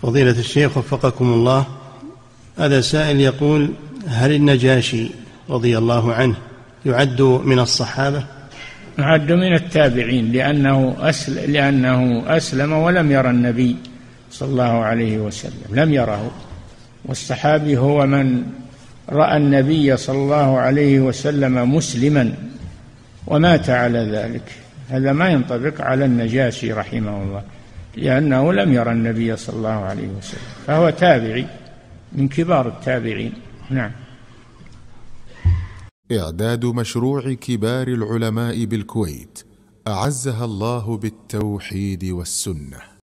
فضيلة الشيخ وفقكم الله، هذا سائل يقول: هل النجاشي رضي الله عنه يعد من الصحابة؟ يعد من التابعين، لأنه أسلم ولم يرى النبي صلى الله عليه وسلم، لم يره. والصحابي هو من رأى النبي صلى الله عليه وسلم مسلما ومات على ذلك. هذا ما ينطبق على النجاشي رحمه الله، لأنه لم يرى النبي صلى الله عليه وسلم، فهو تابعي من كبار التابعين. نعم. إعداد مشروع كبار العلماء بالكويت أعزها الله بالتوحيد والسنة.